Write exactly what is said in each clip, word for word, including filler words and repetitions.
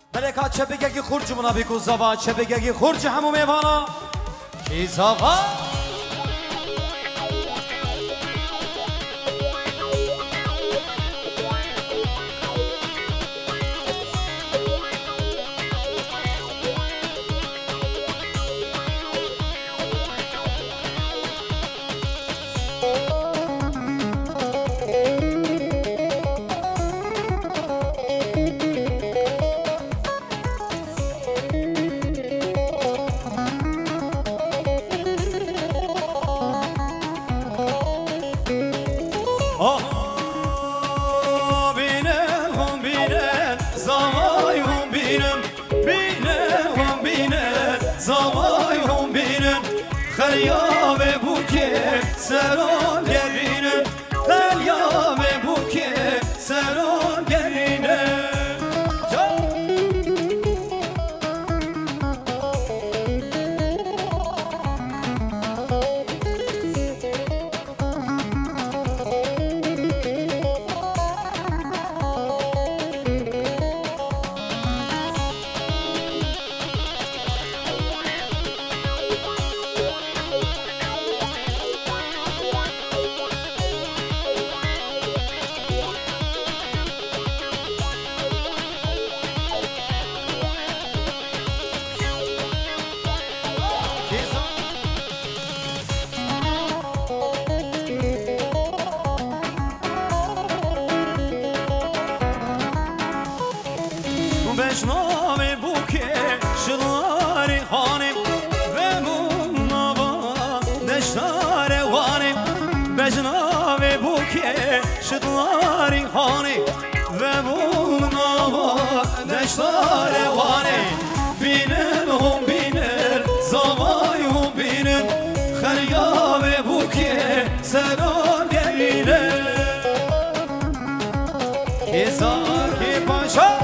ملکا چه بگی خورج منا بگو زوا چه بگی خورج همو میوانا کی زوا خلیابه بوکه سران گرینه خلیابه بوکه سران گرینه بشنام بوکه شلاری خانم و مونابا دشتار وانم بشنام بوکه شلاری خانم و مونابا دشتار وانم بینن هم بینن زوای هم بینن خلیاب بوکه سران گرینه کسار کی پاشا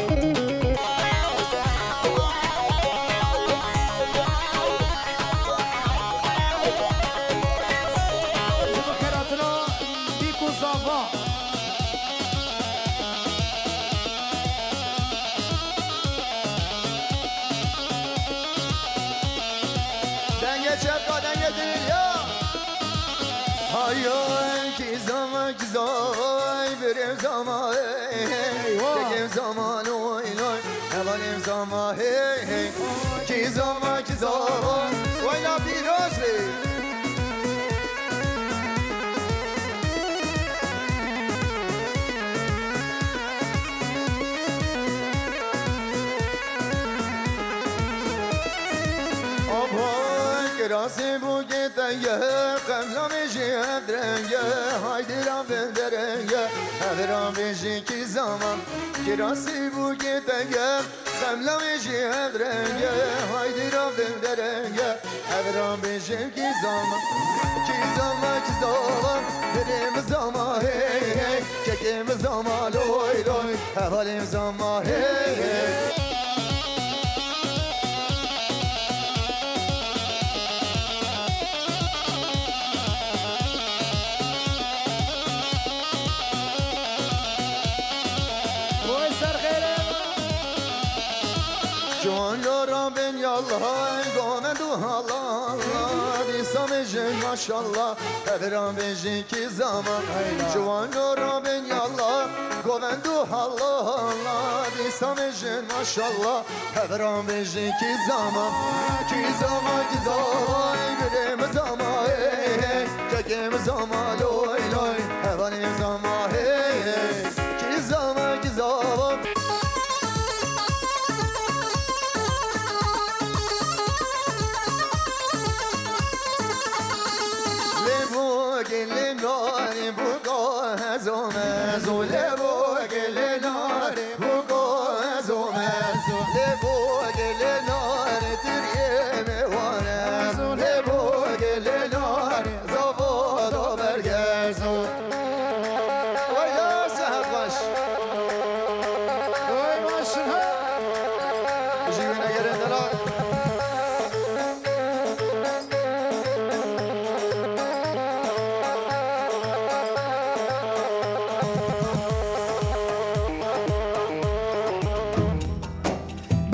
زمان وای لای اولیم زمان هی هی کی زمان کی زمان وای لا پیروز بی آبای کراسی بوگی تنگه قبلا میشی هدرنگه هایدی را بندرنگه هدرا میشی کی زمان کراسی بوگی تنگه قبلا میشی هدرنگه هایدی را بندرنگه هدرا میشی کی زمان کی زمان کی زمان بریم زمان هی هی چکیم زمان لوی لوی حوالیم زمان هی هی maşallah Evran beji ki zaman Juan nora ben yallah Govendu Allah Allah Disam ejin maşallah Evran beji ki zaman Ki zaman ki zaman Gülüm zaman hey hey Kekim zaman loy loy Evanim zaman hey hey Ki zaman ki zaman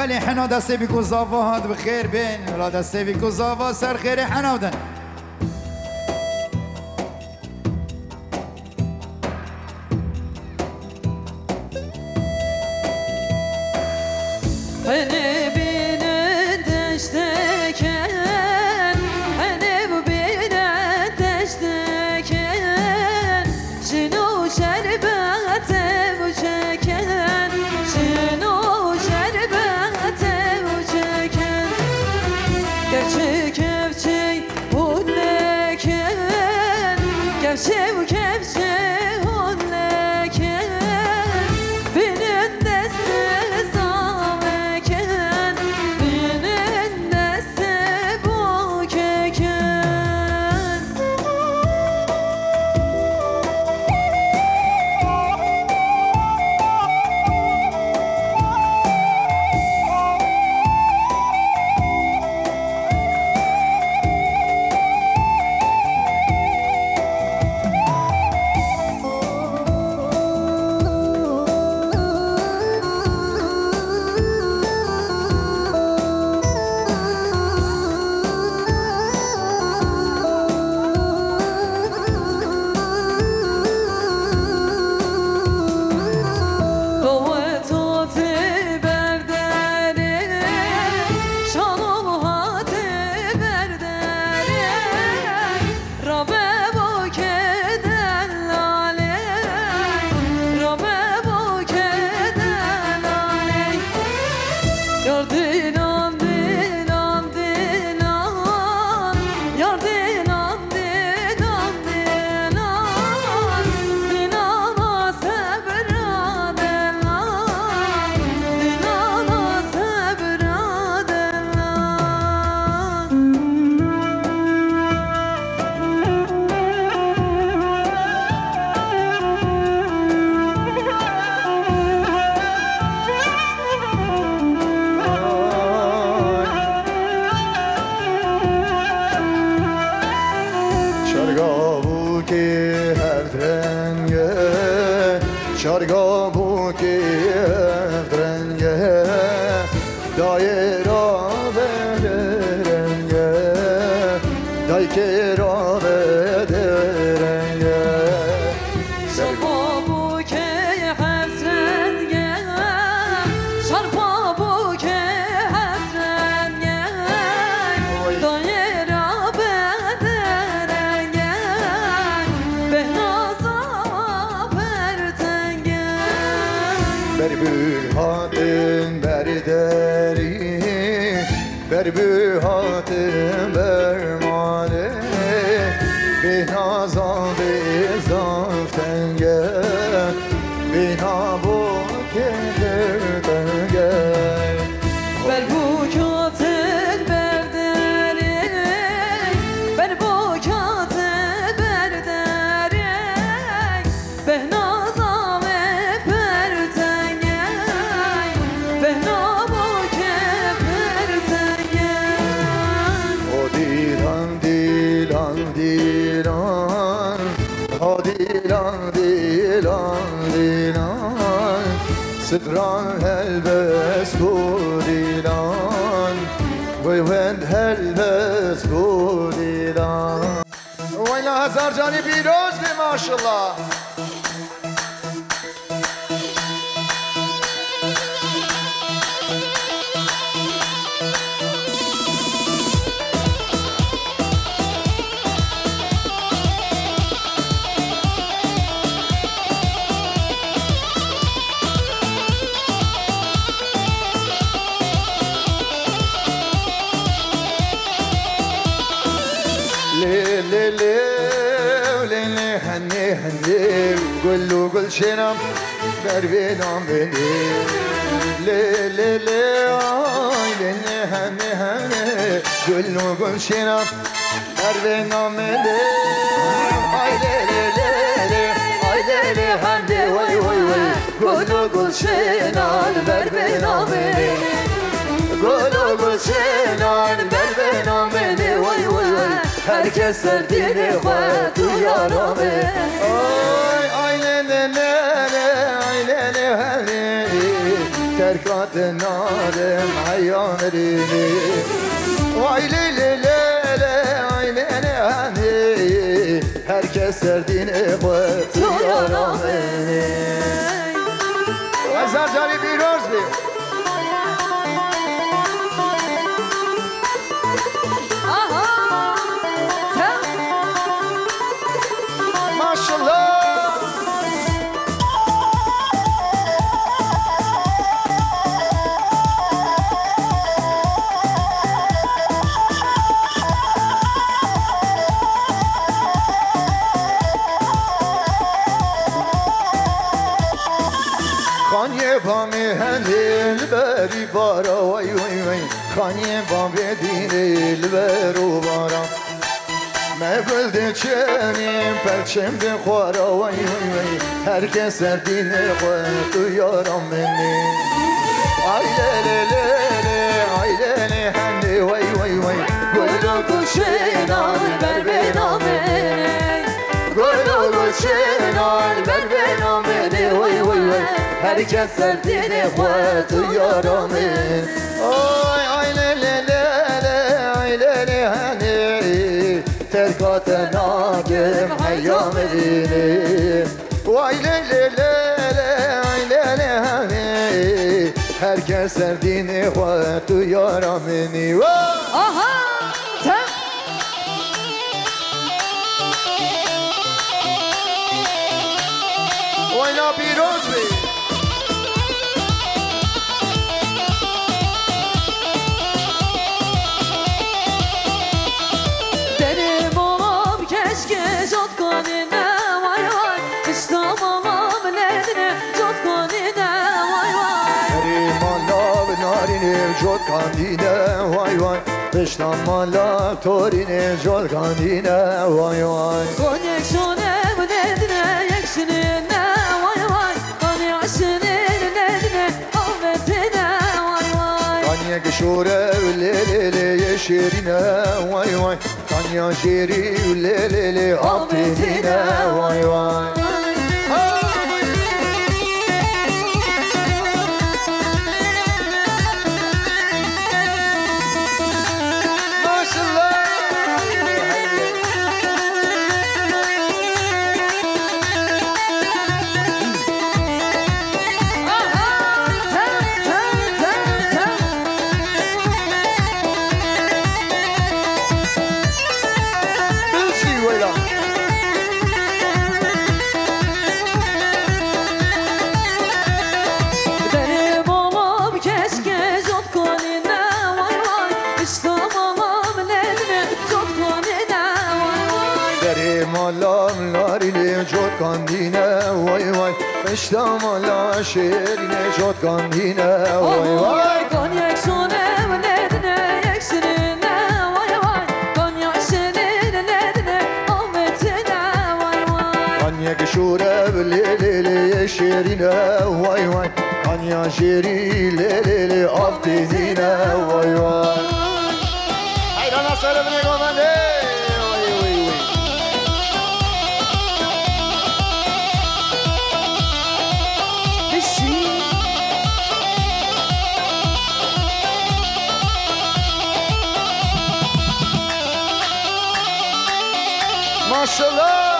بلي حنا دستي بيكو زافا هاد بخير بين ولا دستي بيكو زافا سر خير حنا ودن سدران هلبس بوديلان وين هلبس بوديلان وين هزار جاني بيروز ما شاء الله قل له قل شنم بربينام بني لي لي لي آي لي هني هني قل له قل شنم بربينام بني آي لي لي لي لي آي لي لي هني وي وي وي قل له قل شنم بربينام بني قل له قل شنم بربينام بني وي وي وي herkes derdini koy duyarame Ay ay le le le le ay le le le تركات نارم حيام ريني وای لیلی لیلی وای لیلی هنی herkes derdine koydu yaramını Azar cari bir rozbi Maşallah خانیه بامی هندل بری بارا وای وای وای خانیه بامی دینل برو بارا مگلده چنیم پرچم ده خوارا وای وای وای herkes derdine koydu yaram beni ay lele lele ay lele hendi vay vay vay gulu kuşenar ver benameni gulu kuşenar ver benameni vay vay vay herkes derdine koydu yaram beni ay ay lele lele ay lele hendi terkate nadim hayyam edini vay lele lele ay lele hani herkes derdini koydu yaramını aha sen vay la piroz bey جود کاندینه وای وای پشتم مالا تورینه جود کاندینه وای وای کنیک شونه ندینه یک شنینه وای وای کنیک شنینه ندینه آمدینه وای وای کنیک شوره لیلی شیرینه وای وای کنیک شیری لیلی آمدینه وای وای جود کاندینه وای وای پشتم مالا شیرینه جود کاندینه وای وای کنیک شونه ندینه یک شنینه وای وای کنیک شنینه ندینه آمدینه وای وای کنیک شوره لیلی شیرینه وای وای کنیک شیری لیلی آفتینه وای وای ایران اصلا بنگو منده ماشالله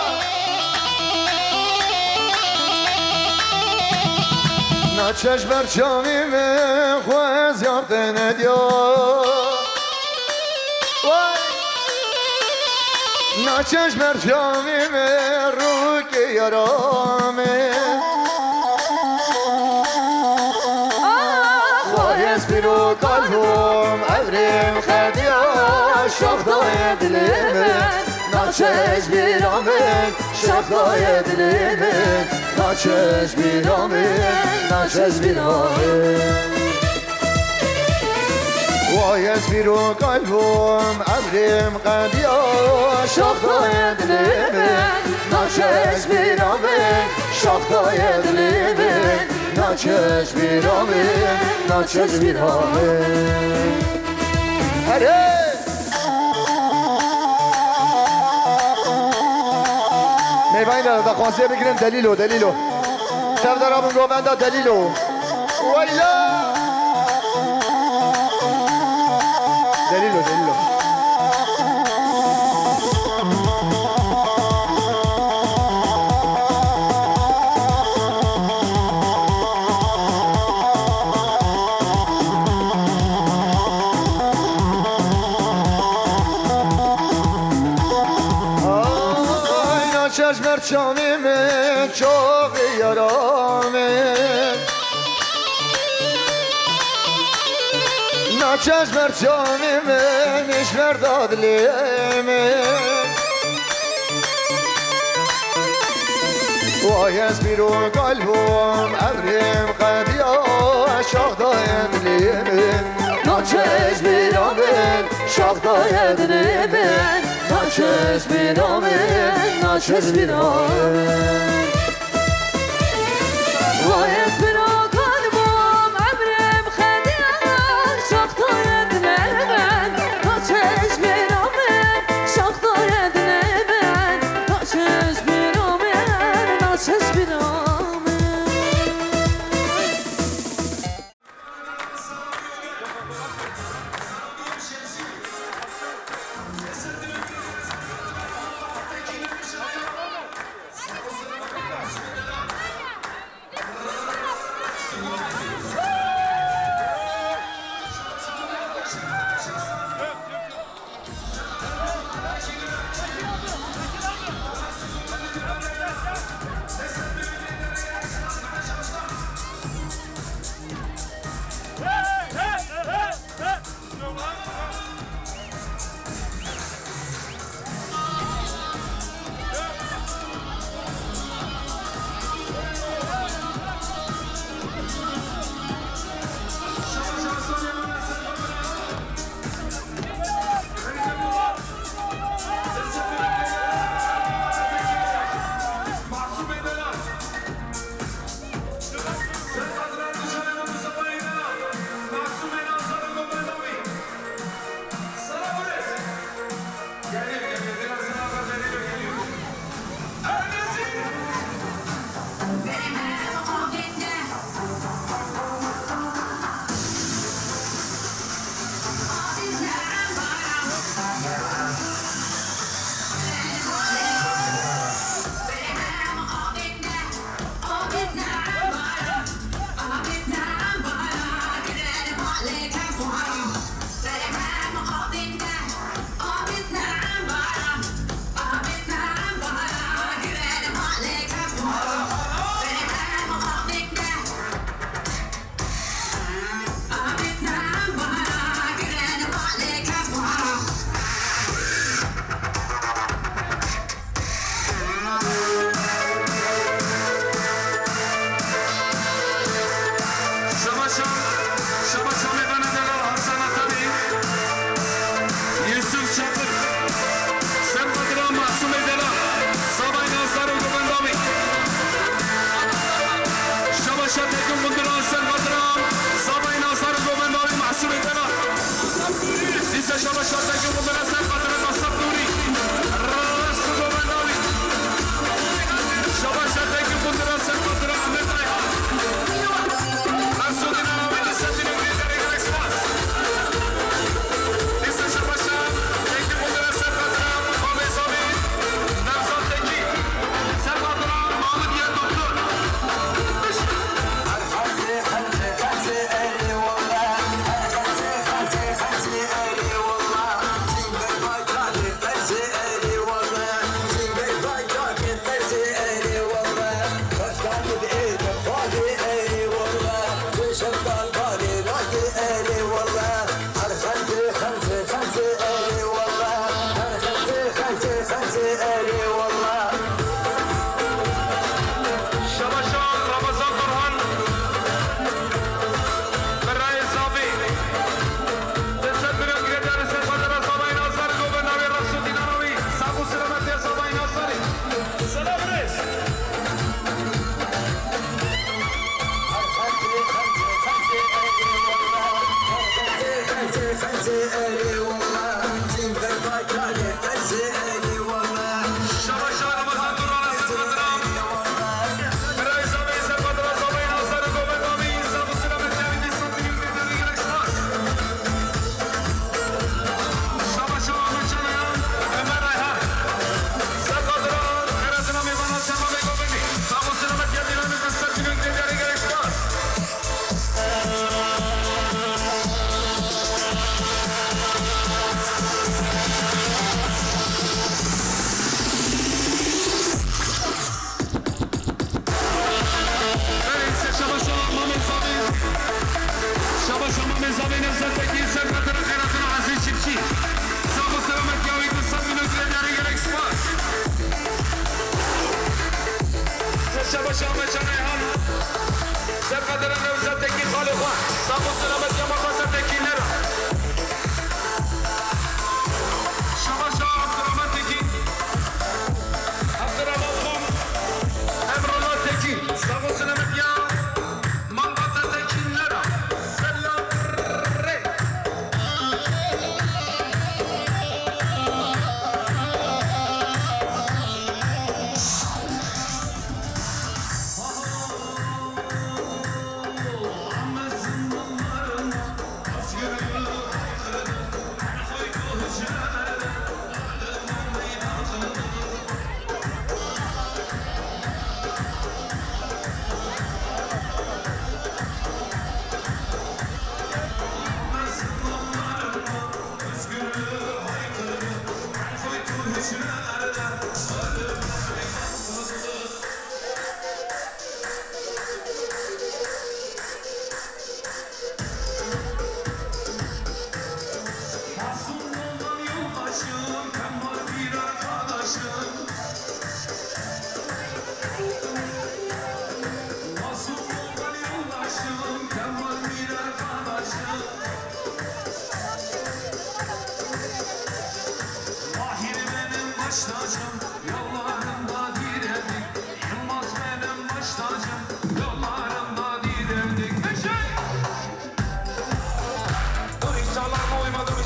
نچش بر چامی من خواه زیارت ندیا نچش بر چامی من رو که یارامه خواه اسپیرو قلبم ابریم خدیا شاخدای دلمن ناچش بیرامن شفای دلمن ناچش بیرامن ناچش بیرامن وای از بیرو قلبم ابریم قدیا شفای دلمن ناچش بیرامن شفای دلمن ناچش بیرامن ناچش بیرامن هره میوه این داره خواسته بگیرن دلیلو دلیلو سردار آبون گوونده دلیلو ويلا دليله دليله چشم چامی من چاق یارامه نه چشم چامی من اشمر دادلیمه وای از بیرون قلبم ابریم قدیا شاق دایدلیمه نه چشم بیرامن شاق دایدلیمه ناچش بیرامن ناچش بیرامن وای از برا قلبم عمرم خدیان شاق داید نبن ناچش بیرامن شاق داید نبن ناچش بیرامن ناچش بیرامن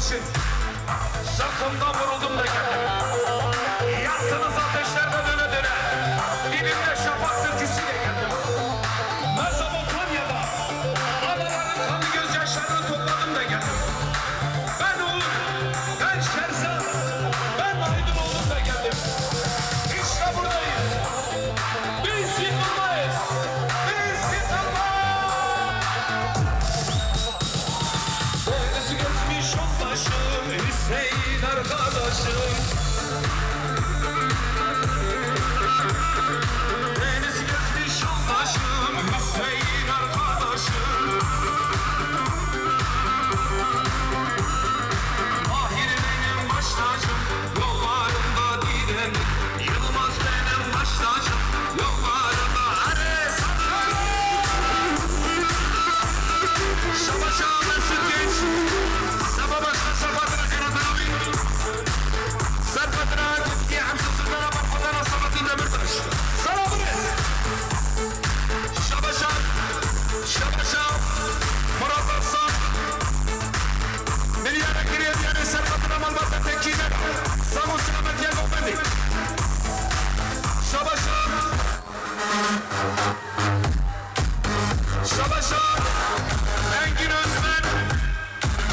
için sırtımdan vuruldum da geldim. Yattınız ateşlerde döne döne. Dibimde şafak türküsüyle geldim. Mezopotamya'da anaların kanlı gözyaşlarını topladım da geldim. Ben Uğur, ben Şerzad, ben Aydın oğlum da geldim. İşte buradayız. Biz yıkılmayız. Biz yıkılmayız. Deniz geçmiş yoldaşım, Hüseyin arkadaşım. Deniz geçmiş yoldaşım, Hüseyin arkadaşım. Mahir benim baş tacım, yollarında didem. Yılmaz benim baş tacım, yollarında ares atarım. Şabaşa mesut genç, sabah başta sapatına kanatına bin. Sarpatına gitki hamsi sırtlara bakmadan sabatın demirtaş. Salabınız. Şabaşa, şabaşa, Murat Arsan. Milyara giriyor yani Sarpatına malbata tekine. Samu selamet yer gofendi. Şabaşa. Şabaşa. Engin Özmen.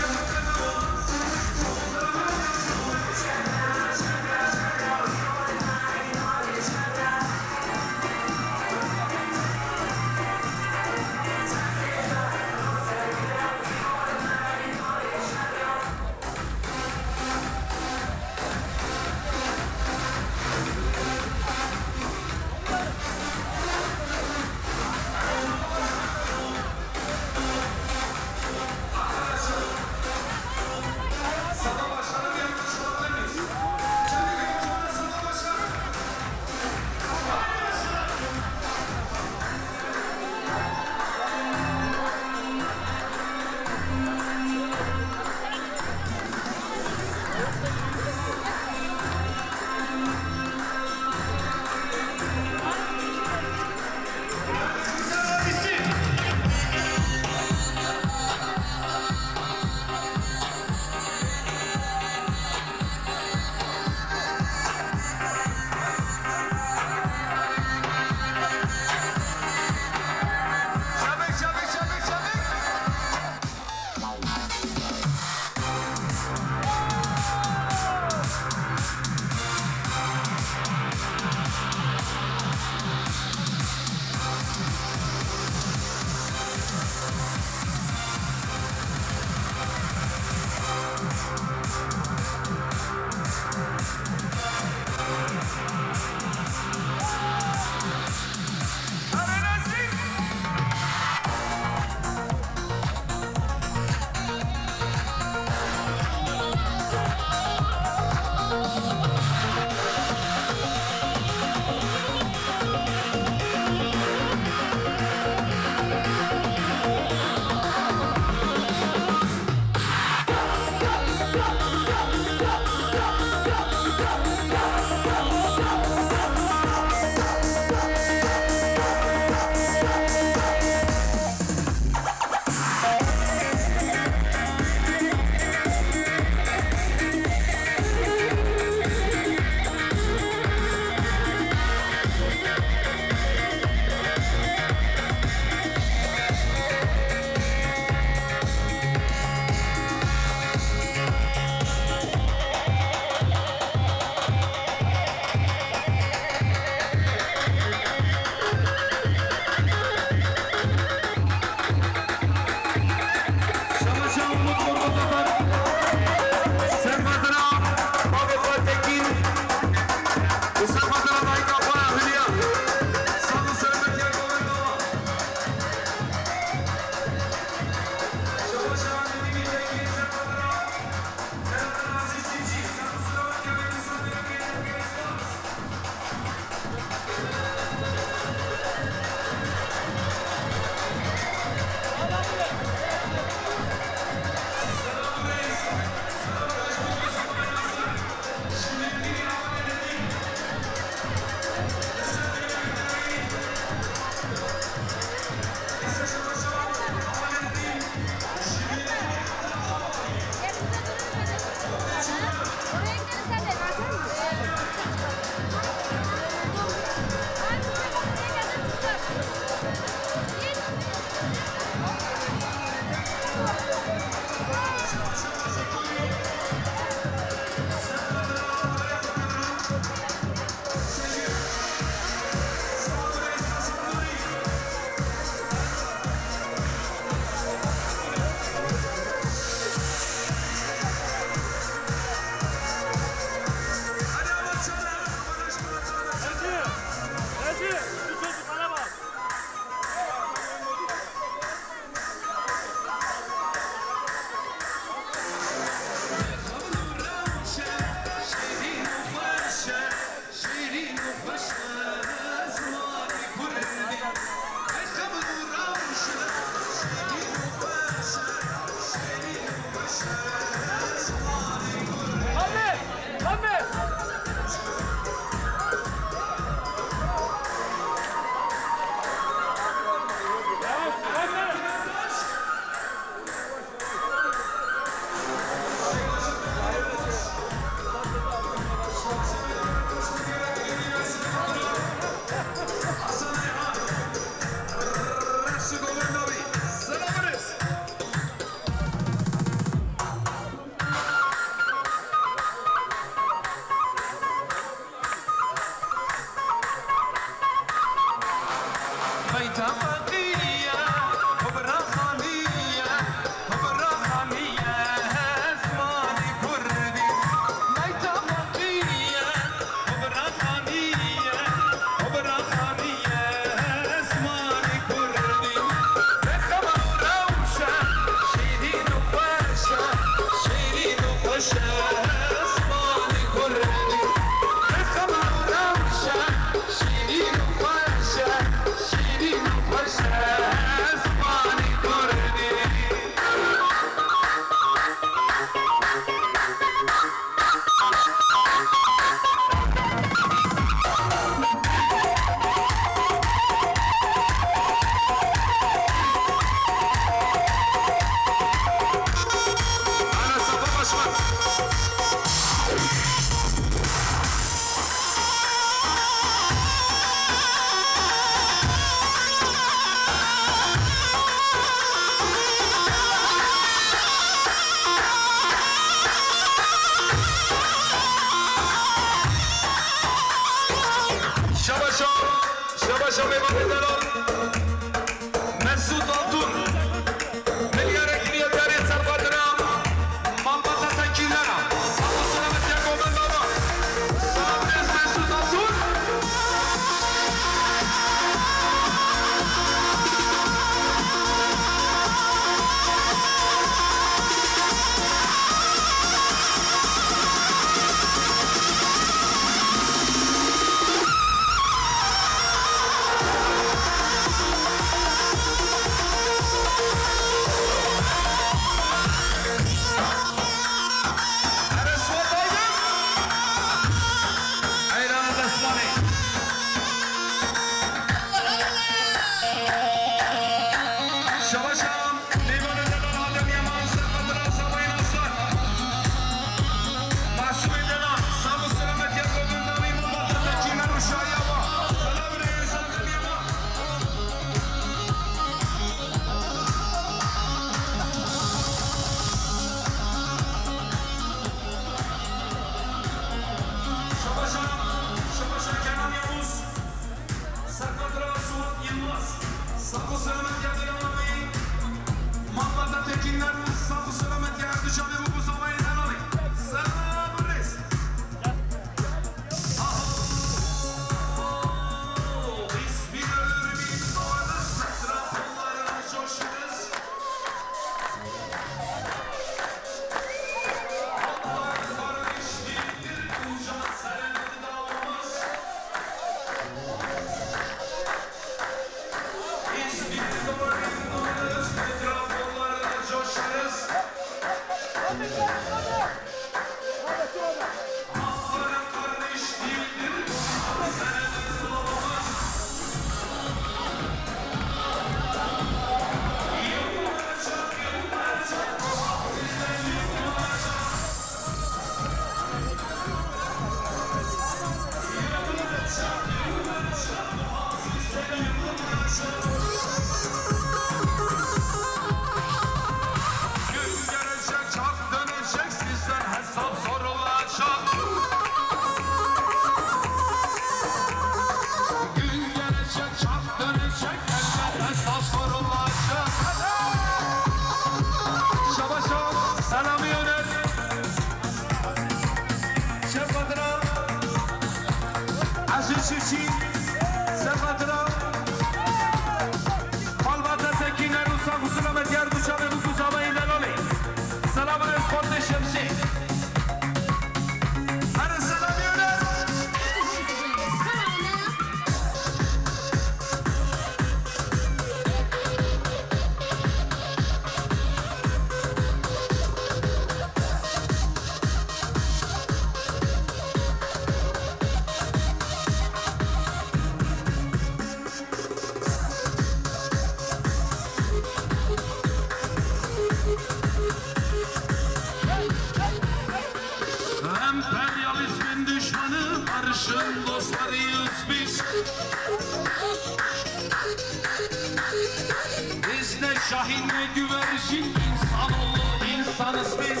Şahin ve güvercin insanoğlu insanız biz.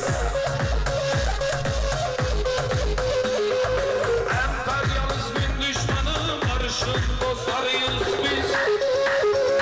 Emperyalizmin düşmanı barışın dostlarıyız biz.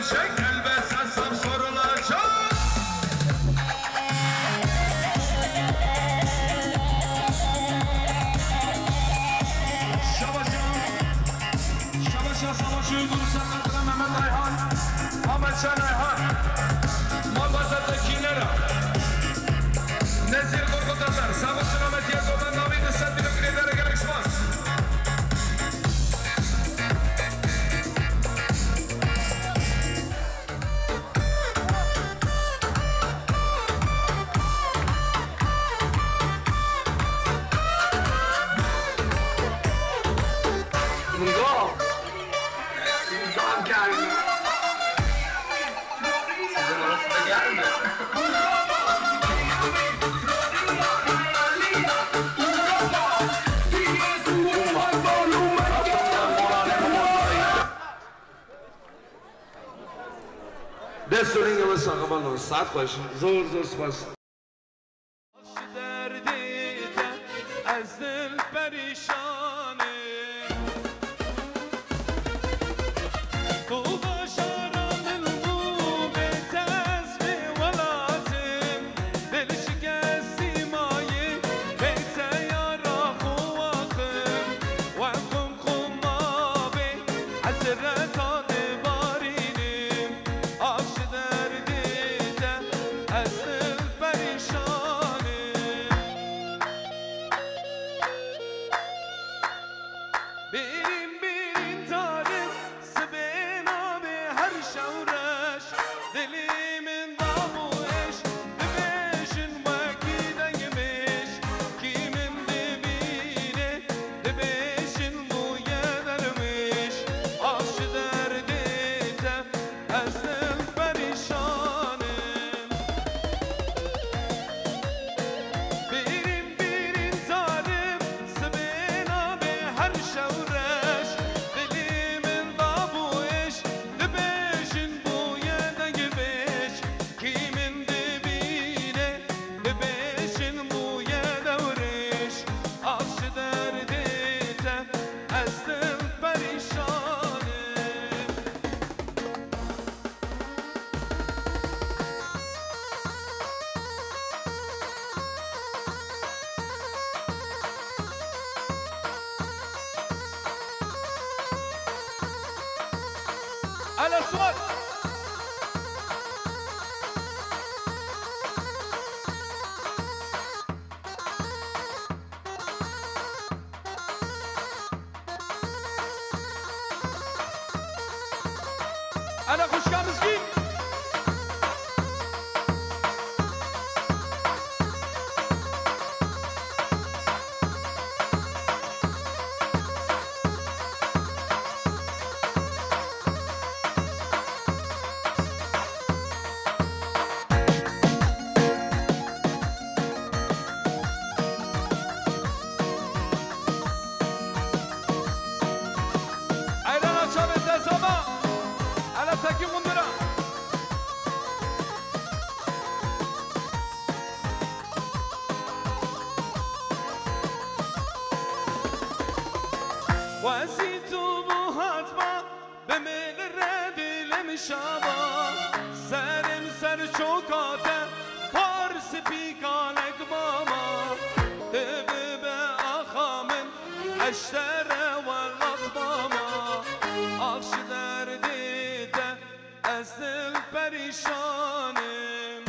gelecek, elbet hesap sorulacak. Savaşı dursan adına Mehmet Ayhan, Ahmet Can Ayhan, Malbaza'dakilere, Nezir Korkutazar, Savus'un Ahmet Yazı'dan Navi'de Sendili Kriyelere gerekmez. دستورین که مثلا قبلا ساعت باشیم زور زور سپاس دردیده از دل پریشانه تو باشارم الگوبت از به ولاتم دل شکستی مایه بیت یارا خواخم و خم خمابه از رتان على الصوت أنا خشكا مسكين Taki mundura. وزيتو بهاتما بميل الردي لمشابا سرم سر شوكاته فارس بيكالك ماما تبي بأخامن اشترى والله ماما أخش دردي از دل پریشانم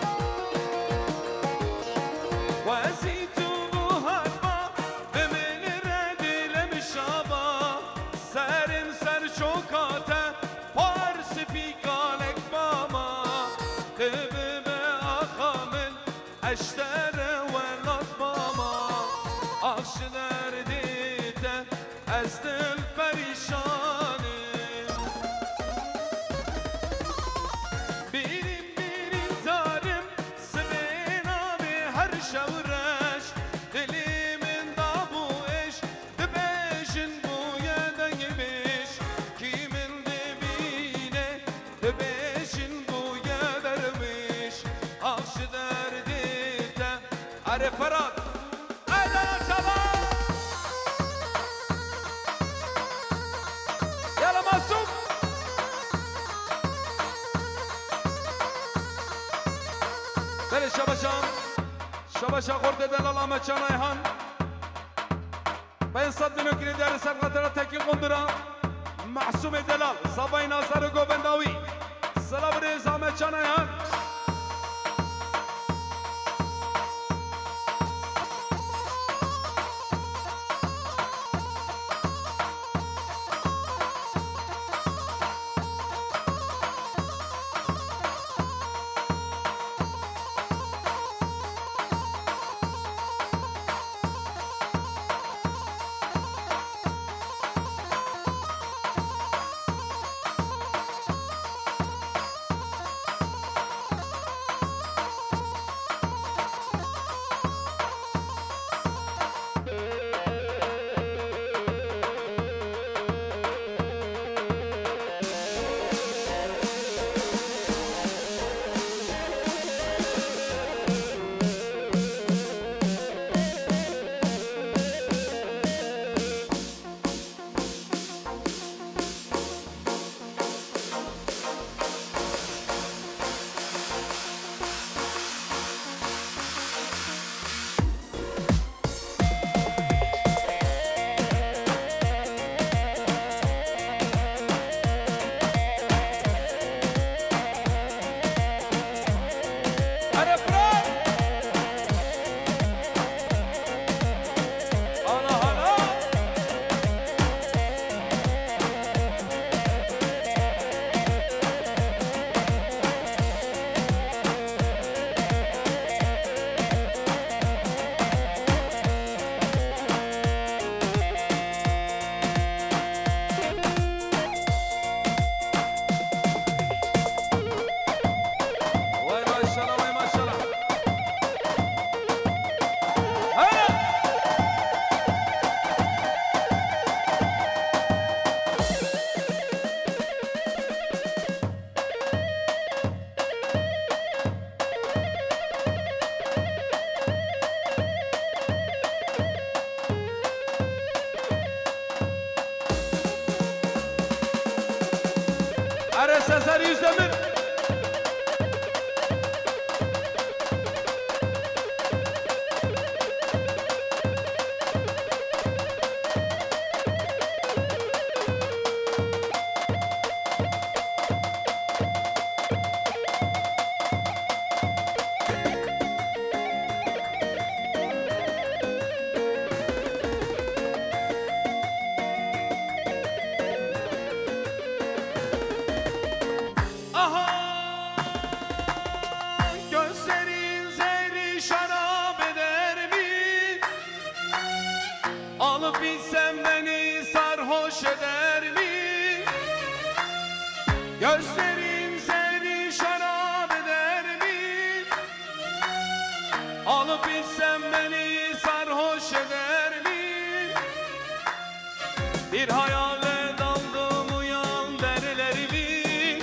و ازی تو بوهر با به من ردیل میشابا سرم سر چوکاته پارس پیکالک ماما قبه به آخامن اشتره ولاد ماما آخش دردیده از دل پریشانم Are Farad, Adana Sabah, Yala Masum, شبشان شبشان خورده دلال آمد چانایهان Ben sadını kiri değerli sergatlara tekin kondura Mahsum Delal Sabay Nazarı Gobendavi Salabri Zahmet Çanayan Are Sezer Yüzdemir Alıp bilsem beni sarhoş eder mi? Gözlerin seni şarap eder mi? Alıp bilsem beni sarhoş eder mi? Bir hayale daldım uyan derlerimi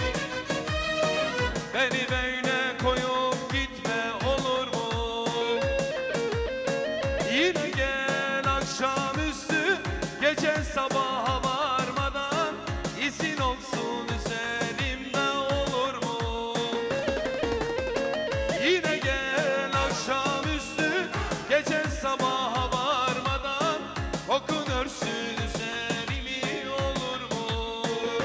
Beni böyle koyup gitme olur mu? Yine gel akşamüstü gece sabaha varmadan izin olsun üzerimde olur mu? Yine gel akşamüstü gece sabaha varmadan kokun örsün üzerimi olur mu?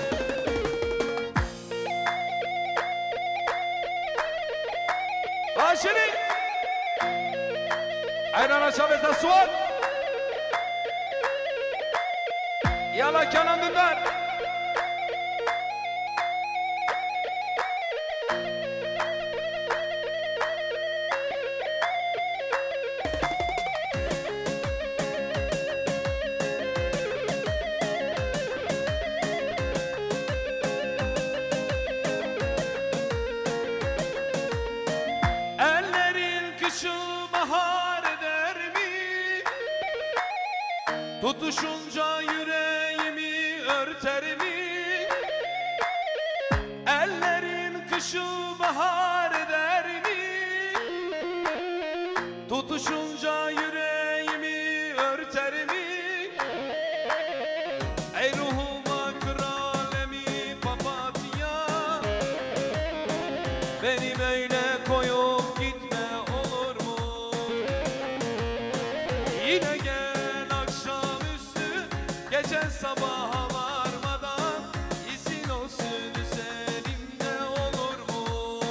Aşırı Aynen Şabeta Suat Yala Kenan Dündar Ellerin kışı bahar eder mi? Tutuşunca yüreğimi örter mi? Ellerin kışı bahar eder mi? Tutuşunca yüreğimi örter mi? Ey ruhuma kralemi papatya Beni böyle koyup gitme sabaha varmadan izin olsun üzerimde olur mu?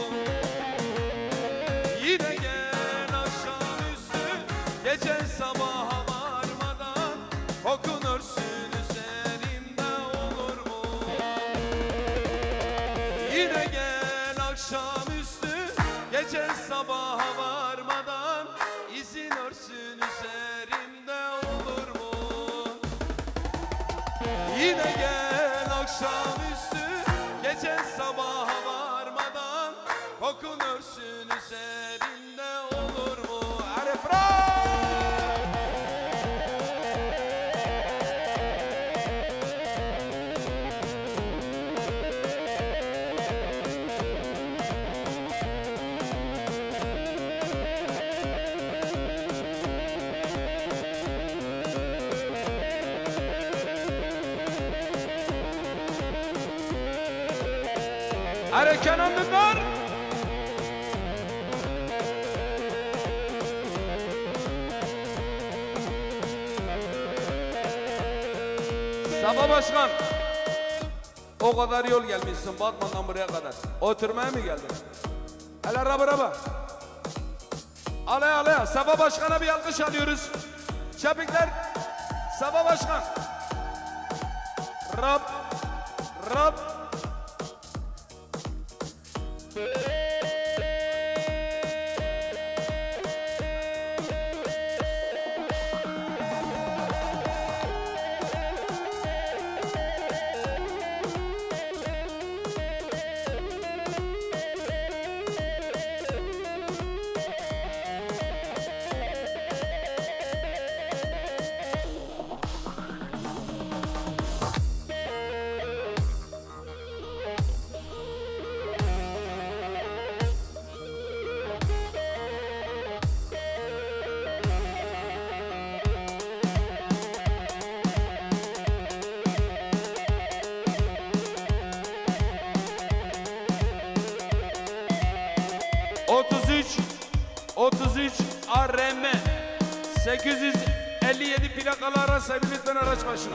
Yine gel akşamüstü gece sabaha varmadan okunursun üzerimde olur mu? Yine gel akşamüstü gece sabaha varmadan izin olsun üzerimde olur mu? Yine gel akşamüstü gece sabaha varmadan kokun örsün üzerinde olur mu? Arifra! Are Kenan Dündar! Sabah Başkan, o kadar yol gelmişsin Batman'dan buraya kadar. Oturmaya mı geldin? Hele raba raba. Alaya alaya. Sabah Başkan'a bir alkış alıyoruz. Şapikler. Sabah Başkan. Rab. Rab. otuz üç otuz üç A R M sekiz yüz elli yedi plakalı araç sahibi lütfen araç başına.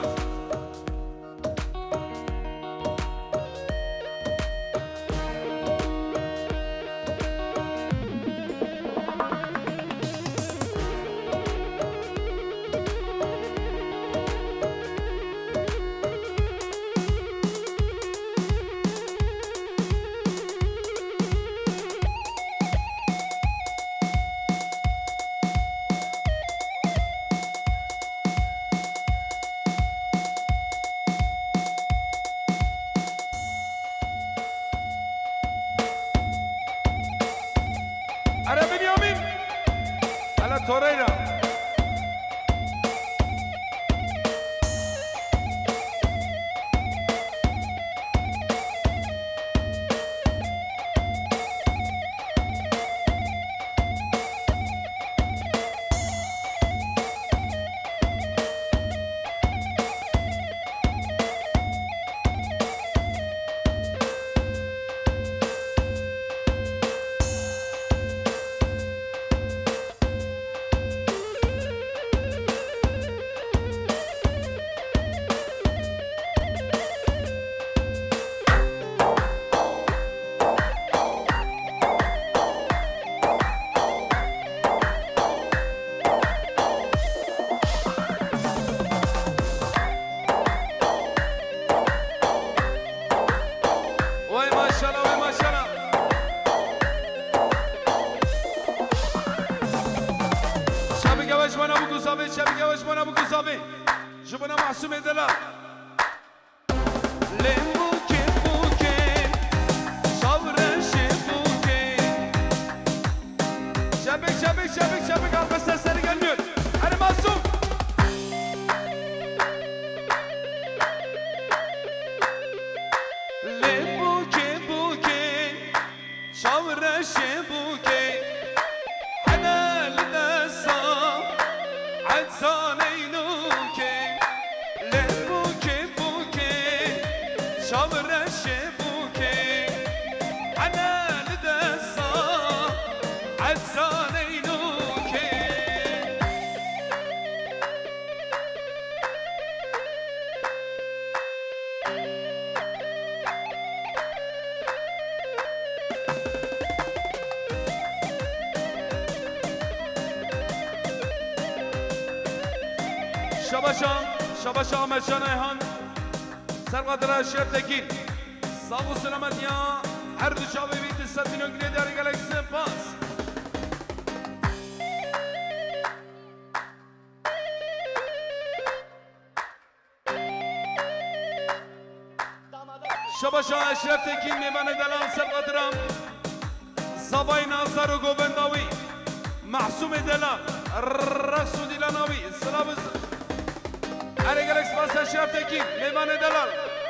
Are Benjamin, ala Torreira. شبیه وش بنا بگو زاوی جبنا معصوم دلال لیمبوکه بوکه صبرشه بوکه شبیه شبیه شبیه شبیه kalkış sesleri gelmiyor hadi Masum لیمبوکه بوکه صبرشه بوکه حلال دستا عزانينوكي لبوكي بوكي شمرشي بوكي أنا لدسا عزانينوكي شباشان شباشا آمد جان ایهان سرقدر شهر تکین ساق و سلامت یا هر دو شابه بیت ست میلیون گلی داری گلکس پاس شباشا اشرف تکین میمان دلال سرقدرم زبای ناصر و گوبنداوی محسوم دلال رقص و دیلاناوی سلام هر گلکس پاس اشرف تکین میمان دلال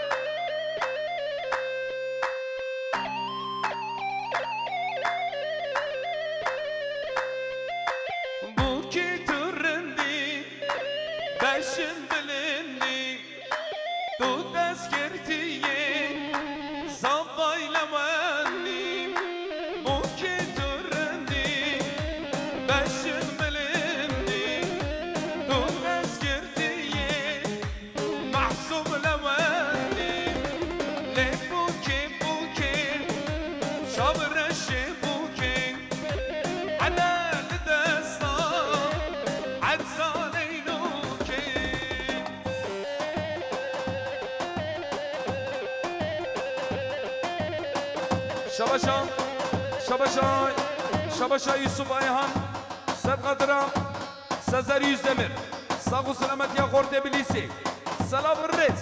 شباشا شباشا شباشا یوسف ایهان سرقدرم سزر yüzdemir sağ ol selamet ya korte bilisi salam reis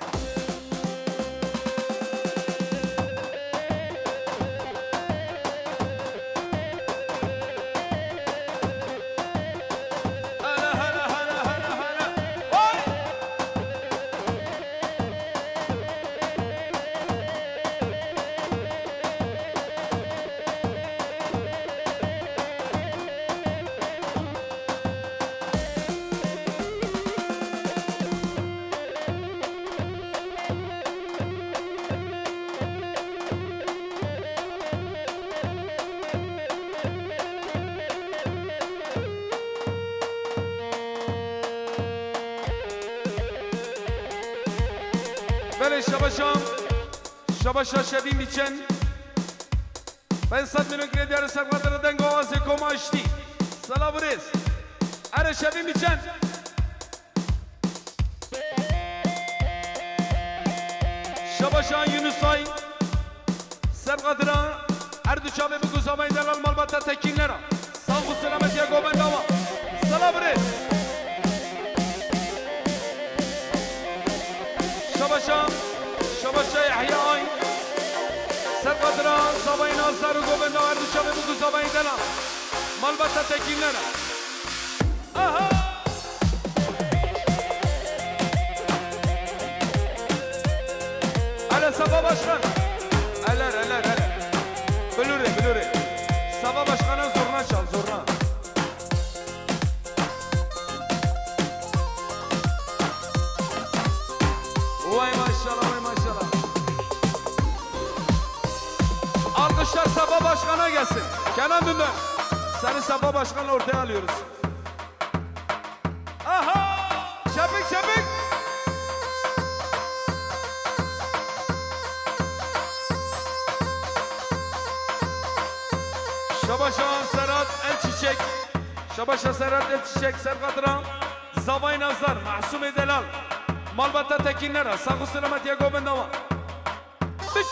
شباشا شباشا شبی میچن پنصد میلیون گلی دیار سرقدر دنگ آوازه کماشتی سلام ریز اره شبی میچن شباشا یونسای سرقدر هر دو چابه بگو زمین دلال مالباتا تکین لرا ساق و سلامت یا گوبند آوا سلام ریز شباشا شباشا یحیای سرقدران زبای ناصر و گوبنده و اردو شبه بگو زبای دلم مالباتا تکین لنا آها علا سبا باشخان الر الر الر بلوره بلوره سبا باشخانه زورنا شال زورنا وای ماشالله وای ماشالله alkışlar Sabah Başkan'a gelsin Kenan Dündar seni Sabah Başkan'la ortaya alıyoruz aha şapik şapik Şabaşan Serhat Elçiçek Şabaşan Serhat Elçiçek Serkadran Zavay Nazar Mahsum Delal Malbata Tekinlere Sağ selamet ya Gobendava Biş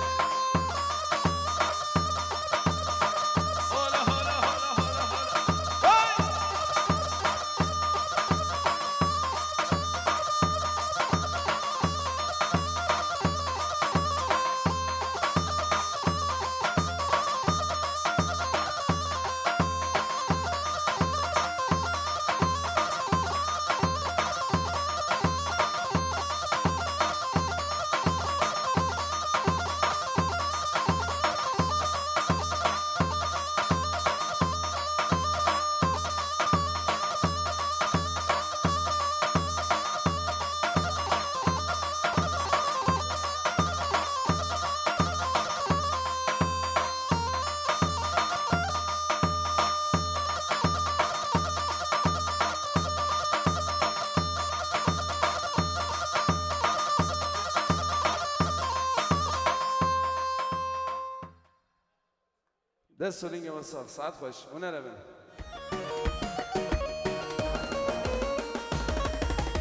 دست سولینگ مساق ساعت خوش اونه رو بین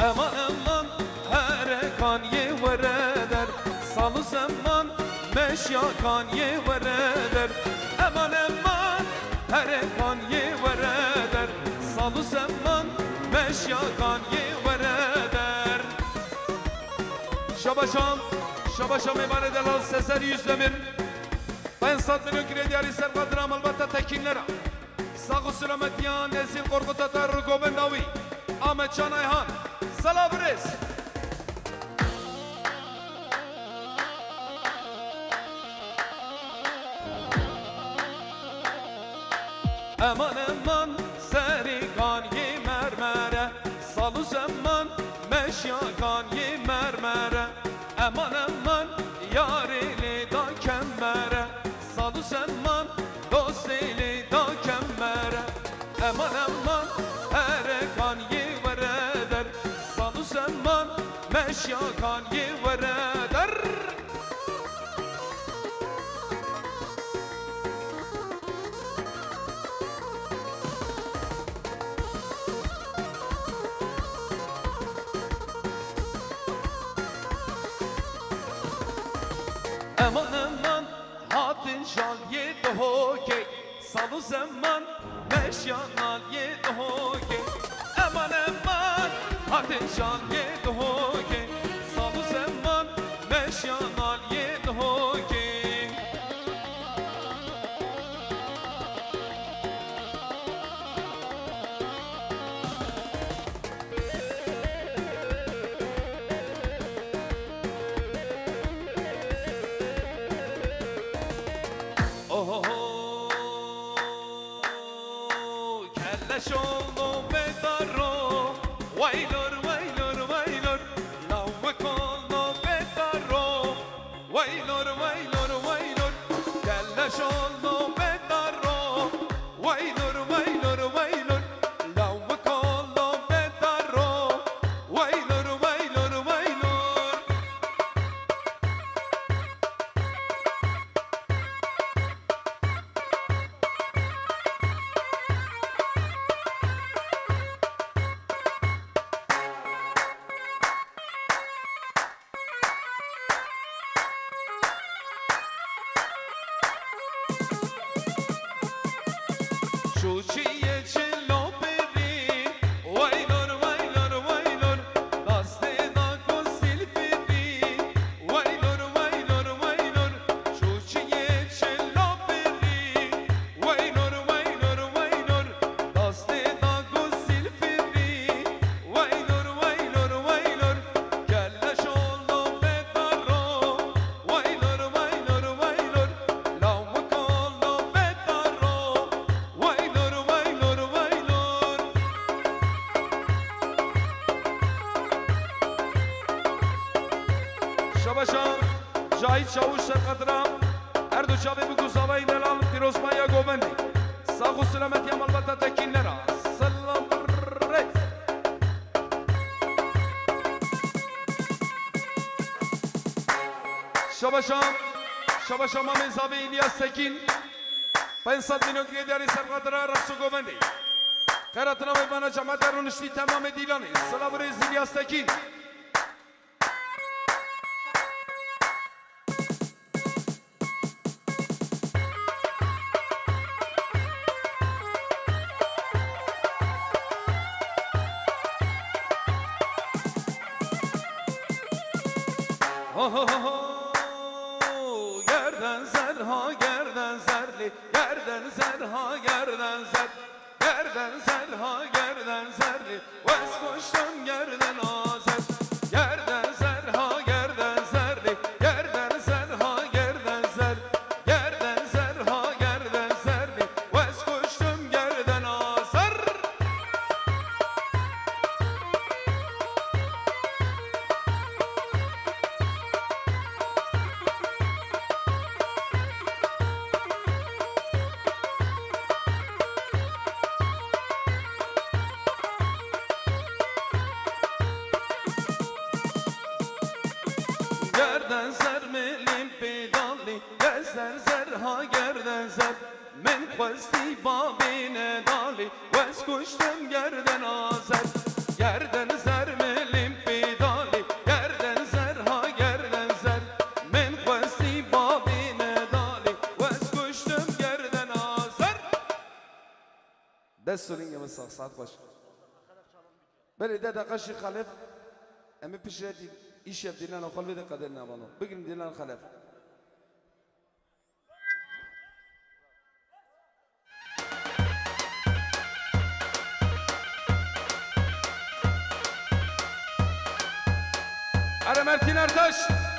امان امان هرکان یه وره در سالو زمان مشیاکان یه وره در امان امان هرکان یه وره در سالو زمان مشیاکان یه وره در شباشام شباشام ایوان دلال سزر yüz demir ben sat milyon krediyari servadram albatta tekinlere Sağ selamet ya Nezil Korkut Atar Gobendavi Ahmet Can Ayhan Salabres Aman aman serikan ye mermere Salu zaman meşyakan ye mermere Aman aman yarili da kemmere Salu zaman dostili da kemmere Aman aman erekan ye vereder Salu zaman meşyakan ye vereder Aman aman hatin şal yedi hokey Salu zaman meşyanal yedi hokey Aman aman hatin şal yedi hokey Salu zaman meşyanal yedi hokey Şollu bedaro Vaylor vaylor vaylor Lavve kollu bedaro Vaylor vaylor vaylor Kelle şollu bedaro Vaylor vaylor vaylor Lavve kollu bedaro Vaylor vaylor vaylor Şuçiye çillo peri Vaylor vaylor vaylor Laste da kosil peri Vaylor vaylor vaylor Şuçiye çillo peri Vaylor vaylor vaylor Laste da kosil peri Vaylor vaylor vaylor Kelle şollu bedaro Vaylor vaylor vaylor Lavve kollu bedaro Vaylor vaylor vaylor Şabaşan Cahit Çavuş Serkatram Erdo Çavi bu Guzavay Delal Pirosmaya Govendi Sağ selamet yamalbata tekinlere Selam reis Şabaşan Şabaşan Mamin Zavi İlyas Tekin pensad milyon krediyari Serkatram Rasu Govendi Kheratına ve bana cemaat erunişli tamam edilani Selam reis İlyas Tekin Ho ho ho ho Gerden zerha gerden zerli Gerden zerha gerden zer Gerden zerha gerden zerli Ves koştum gerden azer Gerden zerha gerden zerli Gerden zerha gerden zer Gerden zerha gerden zerli Ves koştum gerden azer Gerden zer milim pedali Gezer zerha gerden zer Men kwesti babine dali Ves kuştum gerden azer Gerden zer milim دست سرینگ مساق ساعت باش بله ده دقشی خلف اما پیش ردی ایش یب دیلن آخال بده قدر نبانو بگیریم دیلن خلف اره مرتین ارتش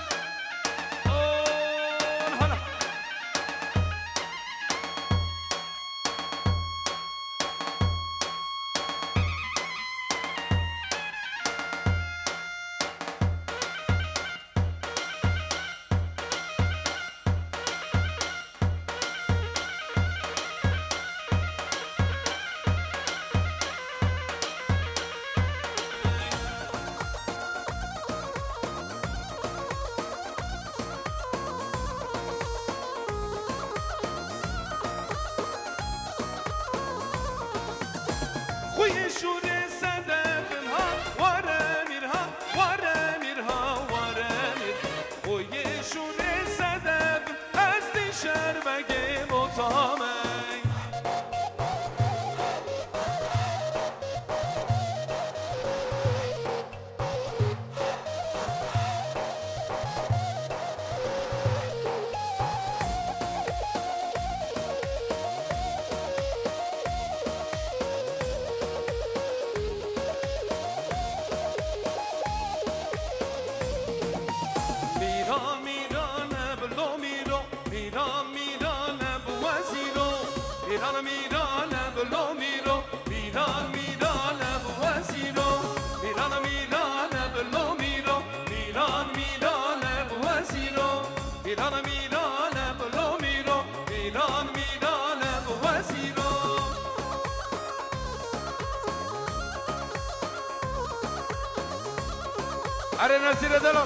اره نصیر دلال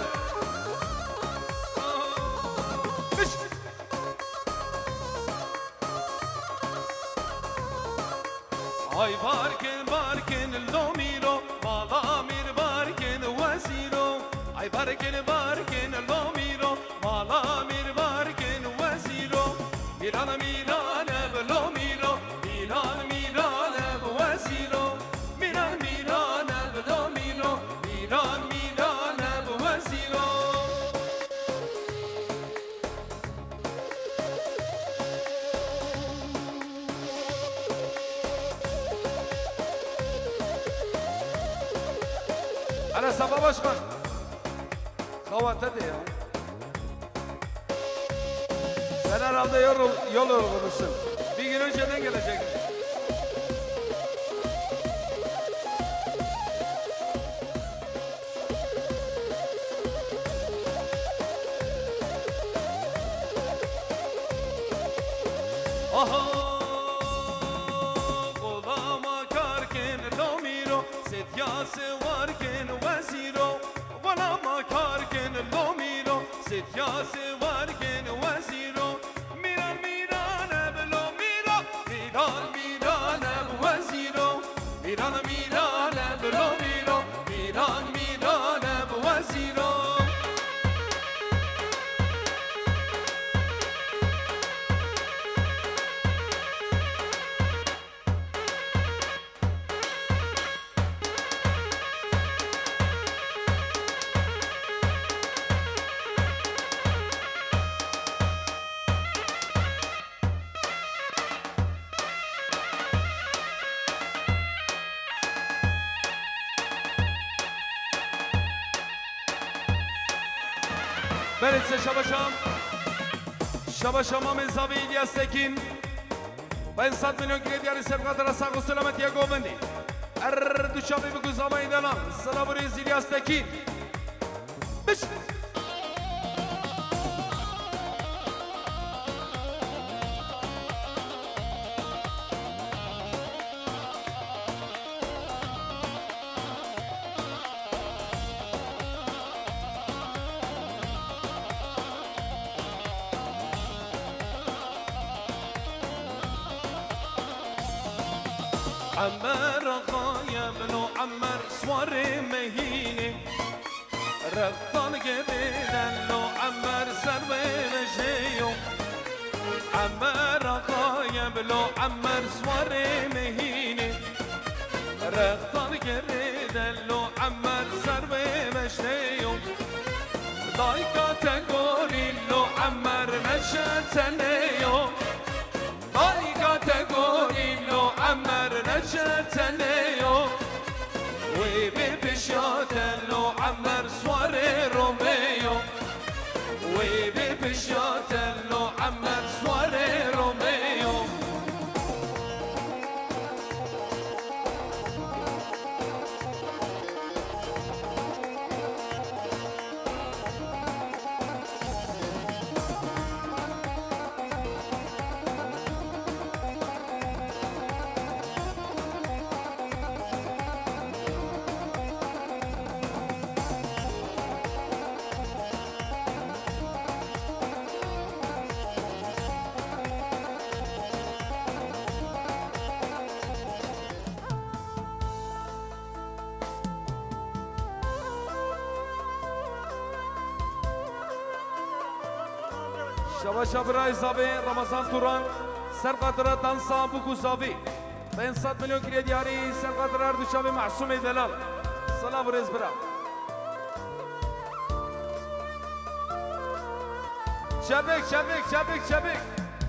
ay barken barken lomiro malamir barken wasiro ay barken barken lomiro malamir barken wasiro mirana mirana lomiro miran mirana wasiro miran mirana lomiro miran mirana wasiro أنا سبب أشكر خواتتي يا sen herhalde yol, yol yorgunusun. Bir gün önceden gelecek. Aha, kolama karken lomiro, setyası varken veziro. Kolama karken lomiro, setyası varken veziro. Miran miran eblo miro, miran miran eb veziro. Miran miran eblo miro, miran miran eb veziro. Beretse Şabaşam Şabaşam'a mezabı İlyas Tekin Ben saat milyon kredi serkatara sağ selamet ya govendi Er düşabi bu kuzamayı dalan Salaburiz İlyas Tekin Biş عمر غاية بنو عمر سوار مهيني رغطان قبيلا لو عمر سربي مجيو عمر غاية بنو عمر سوار مهيني رختار گریدلو عمل سر به مشتیو دایکا تگوریلو عمر نشتنیو دایکا تگوریلو عمر نشتنیو وی بی بشاتلو عمر سوار روميو وی بی بشاتلو عمر سوار روميو شبا شبرای زابی رمضان توران سرقاطره دانسا بوکو زابی بین صد میلیون کریدیاری سرقاطره اردوشابی معصوم دلال سلام و رز برا شبک شبک شبک شبک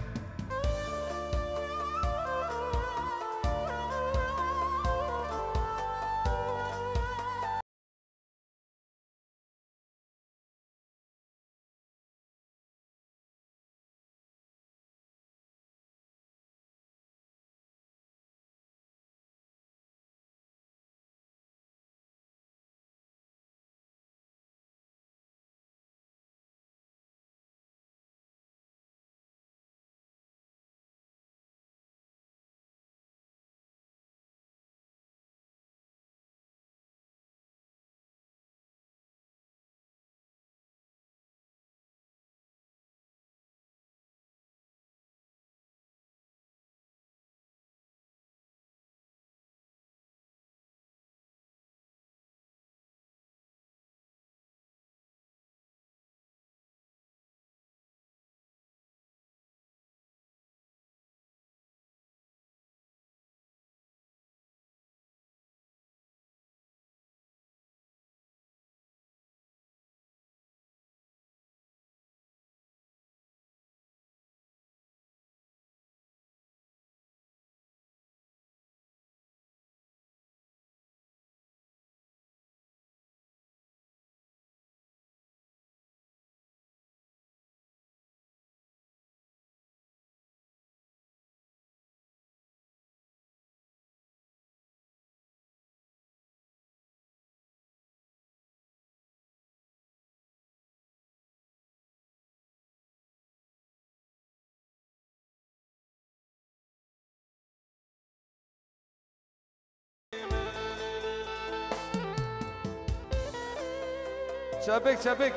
شبک شبک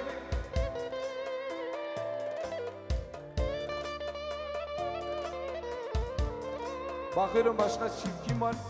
bakıyorum başka çift kim var?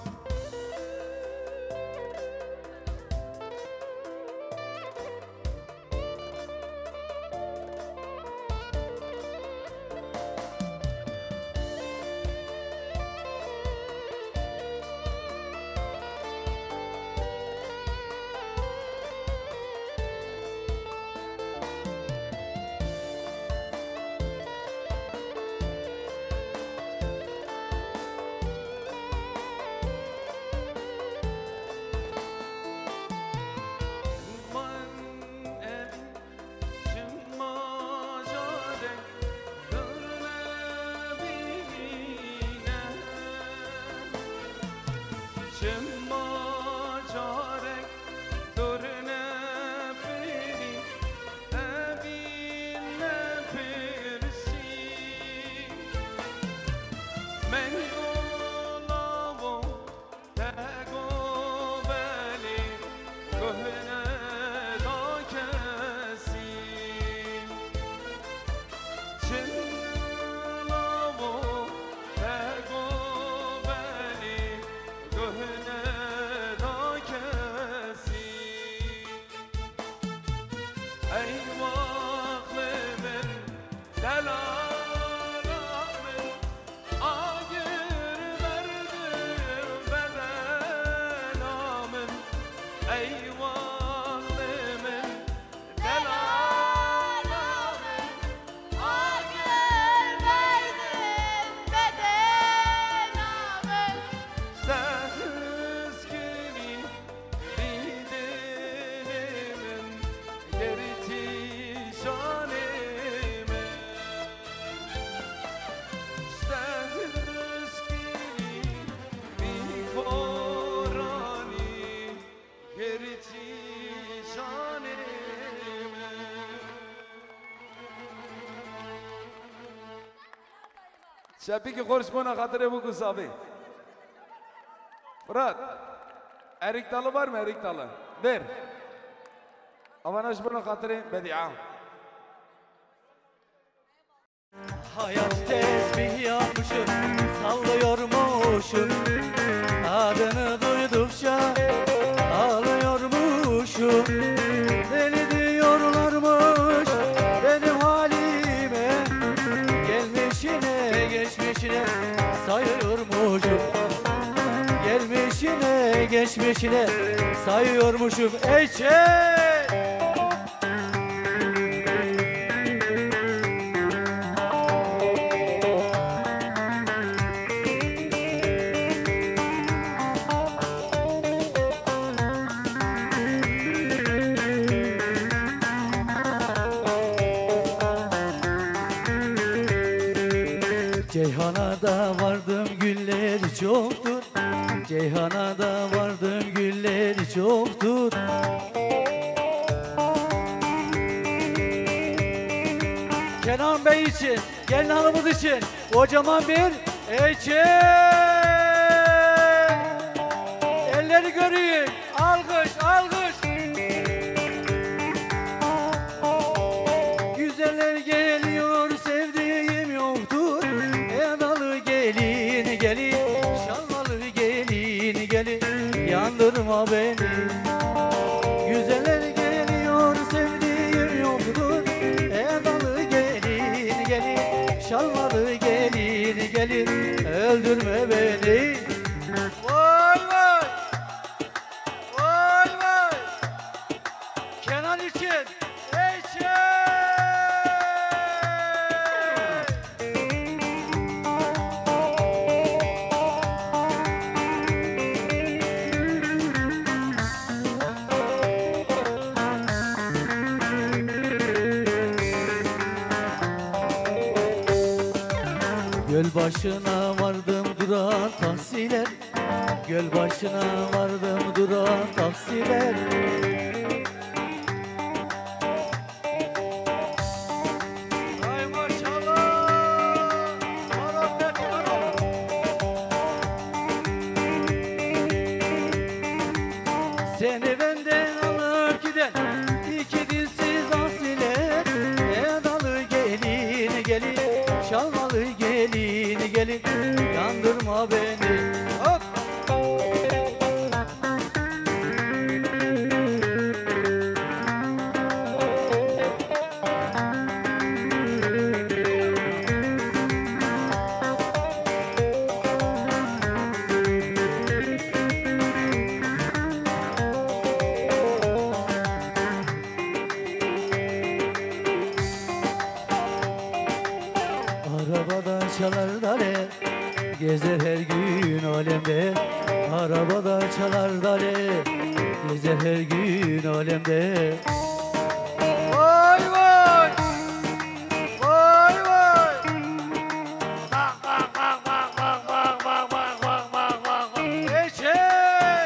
Gönlüne eyvanımın belanı sensiz kimin bidenimin geriti şanime sensiz kimin biforani geriti şanime Şepi ki konuşmana hatırı bu kız abi. Fırat, erik dalı var mı erik dalı? Ver. Avanaj bana hatırı bedi'a. Hayat tesbih yapmışım, sallıyormuşum. Adını duydukça ağlıyormuşum. Deli diyorlarmış benim halime. Gelmişine geçmişine sayıyormuşum. Gelmişine geçmişine sayıyormuşum. Eçe! Ceyhan'a da vardım gülleri çoktur. Ceyhan'a da vardım gülleri çoktur. Kenan Bey için, gelin hanımız için kocaman bir eçe. Elleri göreyim. Alkış, alkış. Güzeller geliyor, sevdiğim yoktur. Edalı gelin gelin, şalvalı gelin gelin, yandırma beni. Güzeller geliyor, sevdiğim yoktur. Edalı gelin gelin, şalvalı gelin gelin, öldürme beni. Vay vay, vay vay. Kenan için, eşe. Göl başına vardım duran taksiler. Göl başına vardım duran taksiler. Ay maşallah, marafet maraf. Seni benden alıp giden iki dilsiz asiler. Edalı gelin gelin, şalvalı gelin gelin, yandırma beni. Hop! Arabada çalar dale, gezer her gün alemde. Arabada çalar dale, gezer her gün alemde. Vay vay, vay vay. Bak bak bak bak bak bak bak bak bak bak bak. Eşek.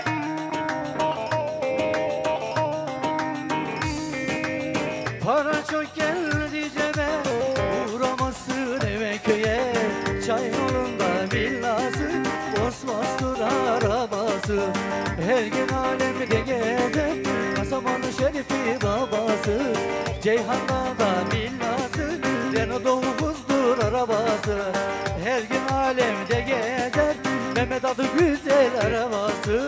Para çok geldi cebe, uğramasın eve köye. Çay yolunda villası, Osmanlı arabası. Her gün alemde gezer, Kasabanın şerifi babası. Ceyhan'da da villası, Renault dokuzdur arabası. Her gün alemde gezer, Mehmet adı güzel arabası.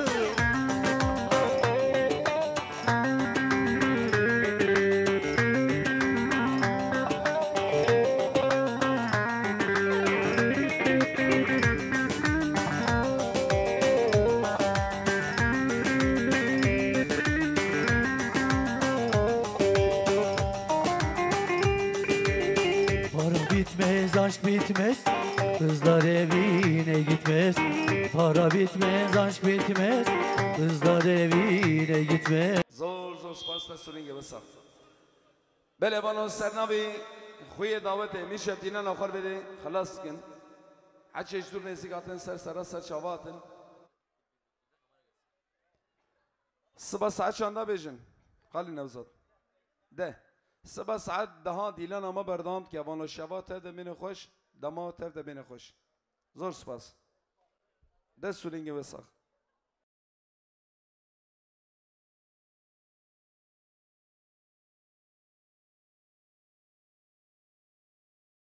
bitmez Kızlar evine gitmez Para bitmez aşk bitmez Kızlar evine gitmez زور زور سپاس دستورین بسا بله بانو سرنابی خوی دعوت میشه دینا نخور بده خلاص کن حچه اجدور نزیگاتن سر سر سر شواتن سبا ساعت چانده بیجن خالی نوزاد ده سبا ساعت ده دیلان اما بردامد که وانو شوات تفده بین خوش دما تفده بین خوش زور سپاس دستورین بسا